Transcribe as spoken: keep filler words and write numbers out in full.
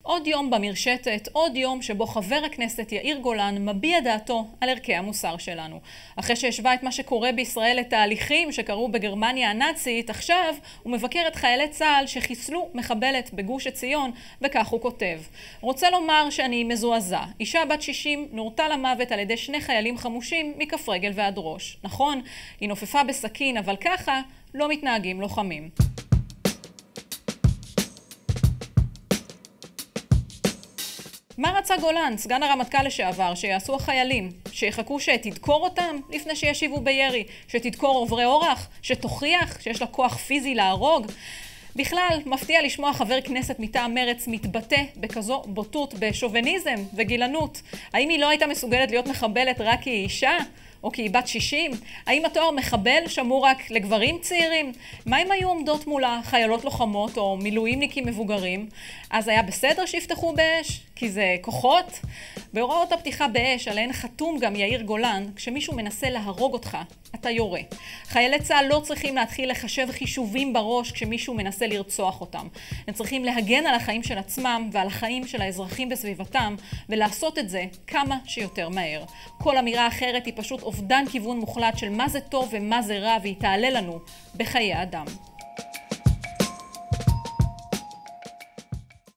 עוד יום במרשתת, עוד יום שבו חבר הכנסת יאיר גולן מביע דעתו על ערכי המוסר שלנו. אחרי שהשווה את מה שקורה בישראל לתהליכים שקרו בגרמניה הנאצית, עכשיו הוא מבקר את חיילי צה"ל שחיסלו מחבלת בגוש עציון, וכך הוא כותב: רוצה לומר שאני מזועזע. אישה בת שישים נורתה למוות על ידי שני חיילים חמושים מכף רגל ועד ראש. נכון, היא נופפה בסכין, אבל ככה לא מתנהגים לוחמים. מה רצה גולן, סגן הרמטכ"ל לשעבר, שיעשו החיילים? שיחכו שתדקור אותם לפני שישיבו בירי? שתדקור עוברי אורח? שתוכיח שיש לה כוח פיזי להרוג? בכלל, מפתיע לשמוע חבר כנסת מטעם מרץ מתבטא בכזו בוטות, בשוביניזם וגילנות. האם היא לא הייתה מסוגלת להיות מחבלת רק כי היא אישה? או כי היא בת שישים? האם התואר מחבל שמור רק לגברים צעירים? מה אם היו עומדות מולה חיילות לוחמות או מילואימניקים מבוגרים? אז היה בסדר שיפתחו באש? כי זה כוחות? בהוראות הפתיחה באש עליהן חתום גם יאיר גולן, כשמישהו מנסה להרוג אותך, אתה יורה. חיילי צה"ל לא צריכים להתחיל לחשב חישובים בראש כשמישהו מנסה לרצוח אותם. הם צריכים להגן על החיים של עצמם ועל החיים של האזרחים בסביבתם, ולעשות את זה כמה שיותר מהר. כל אמירה אחרת היא פשוט אובדן כיוון מוחלט של מה זה טוב ומה זה רע, והיא תעלה לנו בחיי אדם.